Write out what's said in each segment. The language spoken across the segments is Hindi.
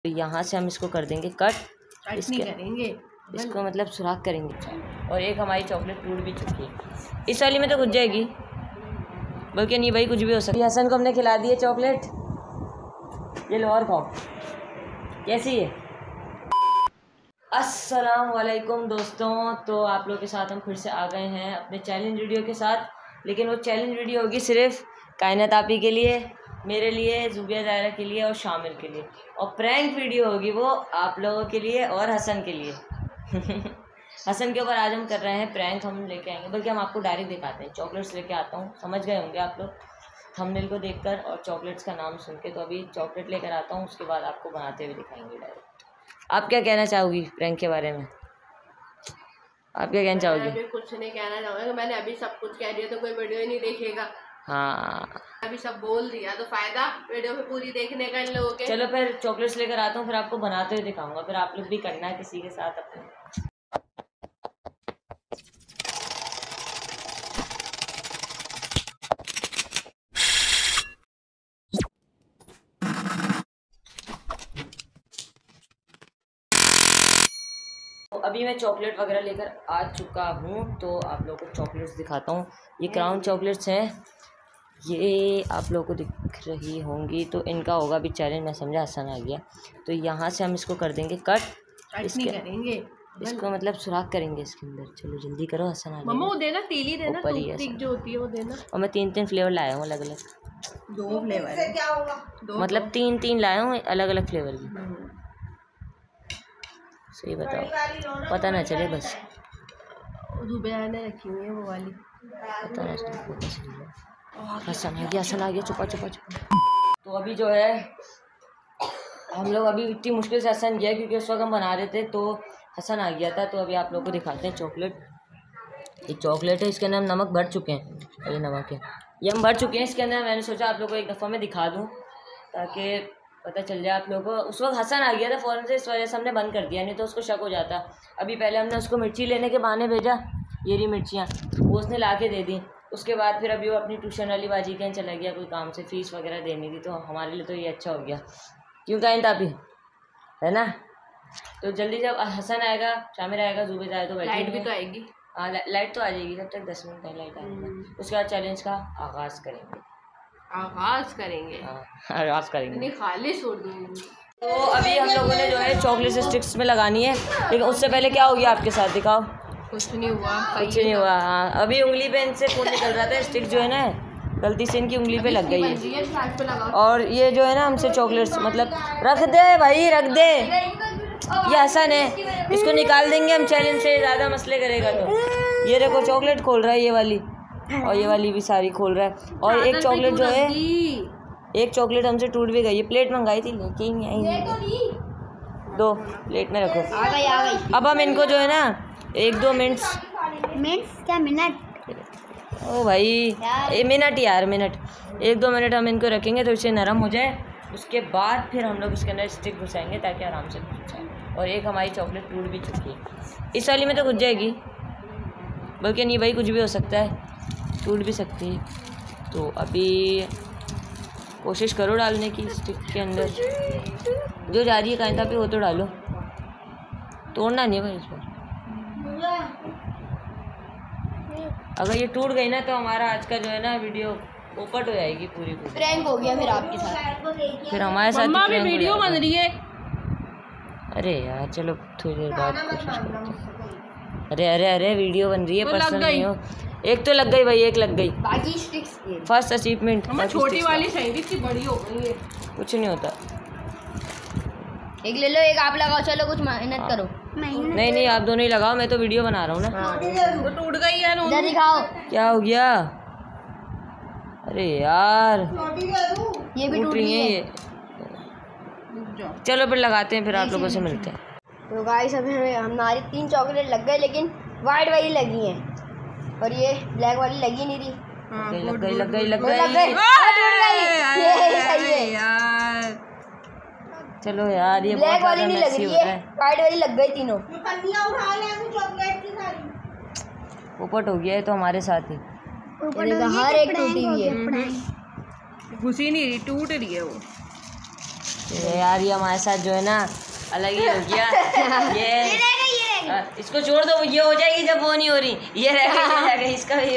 तो यहाँ से हम इसको कर देंगे कट, इसके करेंगे इसको मतलब सुराख करेंगे। और एक हमारी चॉकलेट टूट भी चुकी है, इस वाली में तो घुस जाएगी, बल्कि नहीं भाई कुछ भी हो सकता है। हसन को हमने खिला दी है चॉकलेट, ये लो और खाओ, कैसी है। अस्सलाम वालेकुम दोस्तों, तो आप लोगों के साथ हम फिर से आ गए हैं अपने चैलेंज वीडियो के साथ। लेकिन वो चैलेंज वीडियो होगी सिर्फ कायनात आपी के लिए, मेरे लिए, जुबिया ज़ाहिरा के लिए और शामिर के लिए। और प्रैंक वीडियो होगी वो आप लोगों के लिए और हसन के लिए। हसन के ऊपर आज हम कर रहे हैं प्रैंक, हम लेके आएंगे, बल्कि हम आपको डायरेक्ट दिखाते हैं। चॉकलेट्स लेके आता हूँ, समझ गए होंगे आप लोग थंबनेल को देखकर और चॉकलेट्स का नाम सुन के। तो अभी चॉकलेट लेकर आता हूँ, उसके बाद आपको बनाते हुए दिखाएंगे डायरेक्ट। आप क्या कहना चाहोगी प्रैंक के बारे में, आप क्या कहना चाहोगी? अभी कुछ नहीं कहना चाहूँगा, मैंने अभी सब कुछ कह दिया तो कोई वीडियो ही नहीं देखेगा। हाँ अभी सब बोल दिया तो फायदा वीडियो में पूरी देखने का इन लोगों के। चलो फिर चॉकलेट्स लेकर आता हूँ, फिर आपको बनाते हुए दिखाऊंगा, फिर आप लोग भी करना है किसी के साथ अपने। अभी मैं चॉकलेट वगैरह लेकर आ चुका हूँ, तो आप लोगों को चॉकलेट्स दिखाता हूँ। ये क्राउन चॉकलेट्स हैं, ये आप लोगों को दिख रही होंगी। तो इनका होगा अभी चैलेंज, मैं समझा हसन आ गया। तो यहाँ से हम इसको कर देंगे कट, इसके करेंगे इसको मतलब सुराख करेंगे इसके अंदर। चलो जल्दी करो, हसन आ गया। मम्मा वो देना, तीली देना, टूथपिक जो होती है वो देना। और मैं 3-3 फ्लेवर लाया हूँ अलग अलग, 2 फ्लेवर क्या होगा, मतलब 3-3 लाया हूँ अलग अलग फ्लेवर की। सही बताओ, पता ना चले बस, जुबिया ने रखी हुई है वो वाली, पता ना चले। हसन आ गया, हसन आ गया, छुपा छुपा छुपा। तो अभी जो है हम लोग अभी इतनी मुश्किल से हसन गया, क्योंकि उस वक्त हम बना रहे थे तो हसन आ गया था। तो अभी आप लोग को दिखाते हैं चॉकलेट। ये चॉकलेट है, इसके अंदर हम नमक भर चुके हैं, ये नमक है, ये हम भर चुके हैं इसके अंदर। मैंने सोचा आप लोग को एक दफ़ा मैं दिखा दूँ ताकि पता चल जाए आप लोगों को। उस वक्त हसन आ गया था फ़ौरन से, इस वजह से हमने बंद कर दिया, नहीं तो उसको शक हो जाता। अभी पहले हमने उसको मिर्ची लेने के बहाने भेजा, ये रही मिर्चियाँ, वो उसने ला के दे दी। उसके बाद फिर अभी वो अपनी ट्यूशन वाली बाजी के चला गया कोई काम से, फ़ीस वगैरह देनी थी। तो हमारे लिए तो ये अच्छा हो गया, क्यों कायन तापी है ना। तो जल्दी जब हसन आएगा, शामिर आएगा, जुबे जाए तो बैठेंगे। लाइट भी तो आएगी। हाँ लाइट तो आ जाएगी, जब तक 10 मिनट का लाइट आएगा। उसके बाद चैलेंज का आगाज़ करेंगे। आगाज़ करेंगे, आगाज़ करेंगे, खाली छोड़ दूँगी। तो अभी हम लोगों ने जो है चॉकलेट स्टिक्स में लगानी है, लेकिन उससे पहले क्या हो गया आपके साथ, दिखाओ। कुछ नहीं हुआ, कुछ नहीं हुआ। हाँ अभी उंगली पे इनसे खून निकल रहा था, स्टिक जो है ना गलती से इनकी उंगली पे लग गई है। और ये जो है ना हमसे चॉकलेट्स मतलब रख दे भाई, रख दे, ये हसन है, इसको निकाल देंगे हम चैलेंज से, ज़्यादा मसले करेगा तो। ये देखो चॉकलेट खोल रहा है ये वाली, और ये वाली भी सारी खोल रहा है। और एक चॉकलेट जो है, एक चॉकलेट हमसे टूट भी गई है। प्लेट मंगाई थी लेके ही नहीं आई, दो प्लेट में रखो। आ गई। अब हम इनको जो है ना 1-2 मिनट्स क्या मिनट, ओ भाई मिनट यार, मिनट 1-2 मिनट हम इनको रखेंगे तो इसे नरम हो जाए। उसके बाद फिर हम लोग इसके अंदर स्टिक घुसाएंगे ताकि आराम से घुस जाए। और एक हमारी चॉकलेट टूट भी चुकी है, इस वाली में तो घुस जाएगी, बल्कि नहीं भाई कुछ भी हो सकता है, टूट भी सकती है। तो अभी कोशिश करो डालने की स्टिक के अंदर, जो जा रही है कहीं पे वो तो डालो, तोड़ना नहीं है भाई इस पर। अगर ये टूट गई ना तो हमारा आज का जो है ना वीडियो पोपट हो जाएगी, पूरी प्रैंक हो गया फिर आपके साथ, फिर हमारे साथ मम्मा भी वीडियो बन रही है। अरे यार चलो थोड़ी देर बाद कोशिश करते हैं। अरे अरे अरे वीडियो बन रही है, पर्सनल नहीं हो। एक तो लग गई भाई, एक लग गई, बाकी स्टिक्स फर्स्ट अचीवमेंट। छोटी वाली सही थी, इतनी बड़ी हो गई है, कुछ नहीं होता। एक ले लो, एक आप लगाओ, चलो कुछ मेहनत करो। नहीं नहीं आप दोनों ही लगाओ, मैं तो वीडियो बना रहा हूँ ना। वो टूट गई यार, इधर दिखाओ क्या हो गया। अरे यार ये भी टूट रही है ये। चलो फिर लगाते हैं, फिर आप लोगों से मिलते हैं। तो गाइस अभी हमारी 3 चॉकलेट लग गए, लेकिन वाइट वाली लगी हैं और ये ब्लैक वाली लगी नहीं रही। लग गई लग गई लग गई यार। चलो यार ये ब्लैक वाली नहीं लग रही है, वाइट वाली लग गई तीनों। पोपट हो गया है तो हमारे साथ ही, हर एक टूटी हुई है, घुसी नहीं रही, टूट रही है वो। यार ये हमारे साथ जो है ना अलग ही हो गया। ये इसको छोड़ दो, ये हो जाएगी जब वो नहीं हो रही, ये रह गई इसका भी।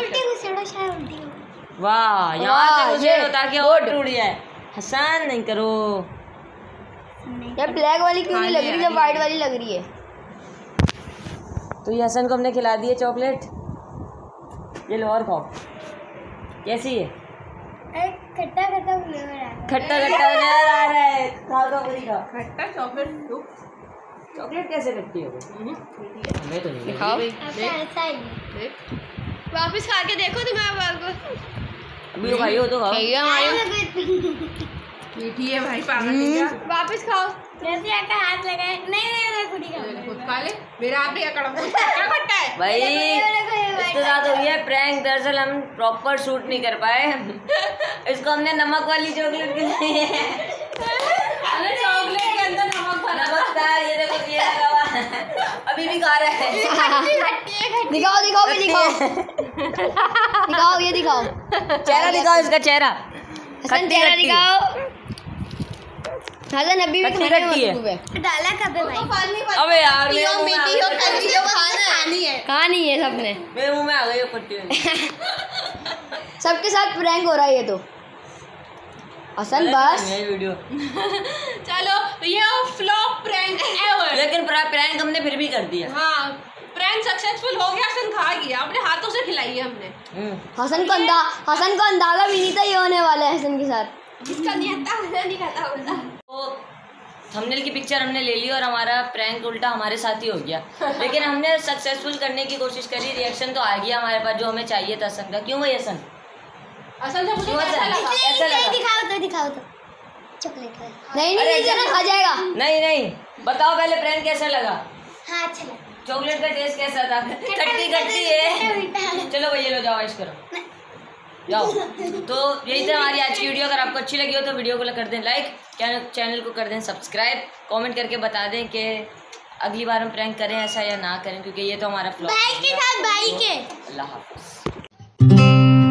वाह यहाँ से ताकि और टूट जाए। हसन नहीं करो यार, ब्लैक वाली क्यों नहीं लग रही जब वाइट वाली लग रही है? तो ये हसन को हमने खिला दी है चॉकलेट, ये लो और खाओ। कैसी है? खट्टा खट्टा फ्लेवर है, खट्टा खट्टा नजर आ रहा है। खाओ खाओ पूरी खाओ। खट्टा चॉकलेट चॉकलेट कैसे खट्टी हो गई? हमें तो नहीं खाओ ऐसा ही। वापस खा के देखो तुम्हारे बाल को। अभी तो खाई हो तो खाओ। मीठी है भाई, पागल है। वापस खाओ। जैसे आका हाथ लगाए। नहीं मैं खुद ही खाऊंगा। खुद खा ले। मेरा हाथ भी कड़क क्या खट्टा है भाई। इसके साथ हुई है प्रैंक। दरअसल हम प्रॉपर शूट नहीं कर पाए, इसको हमने नमक वाली चॉकलेट खिलाई है। चॉकलेट के अंदर नमक था। ये देखो ये लगा हुआ अभी भी खा रहा है। दिखाओ दिखाओ ये दिखाओ दिखाओ ये दिखाओ चेहरा दिखाओ इसका चेहरा। हसन चेहरा दिखाओ। हसन अभी भी खट्टी खाने में खट्टी है। मशरूफ है। डाला कब है भाई? अबे यार मीठी हो कड़वी हो खानी है। कहानी है सबने, मेरे मुंह में आ गई खट्टी वाली। सबके साथ प्रैंक हो रहा है ये तो। हसन बस वीडियो चलो ये फ्लॉप प्रैंक एवर। लेकिन प्रैंक हमने फिर भी कर दिया। हाँ प्रैंक सक्सेसफुल हो गया। हसन खा गया, अपने हाथों से खिलाई है हमने। हसन को अंदाजा भी नहीं था ये होने वाला है हसन के साथ। इसका नहीं आता नहीं खाता होता। तो थंबनेल की पिक्चर हमने ले ली और हमारा प्रैंक उल्टा हमारे साथ ही हो गया। लेकिन हमने सक्सेसफुल करने की कोशिश करी, रिएक्शन तो आ गया हमारे पास जो हमें चाहिए था हसन का। क्यों भाई हसन? असल में मुझे ऐसा लगा दिखाओ तो चॉकलेट नहीं जरा खा जाएगा। नहीं बताओ पहले प्रैंक कैसा लगा? हाँ अच्छा लगा। चॉकलेट का टेस्ट कैसा था? खट्टी खट्टी है। चलो भैया लो जाओ ऐश करो जाओ। तो यही था हमारी आज की वीडियो। अगर आपको अच्छी लगी हो तो वीडियो को कर दें लाइक, चैनल को कर दें सब्सक्राइब, कमेंट करके बता दें कि अगली बार हम प्रैंक करें ऐसा या ना करें, क्योंकि ये तो हमारा फ्लॉप। भाई के साथ भाई के। अल्लाह हाफ़िज़।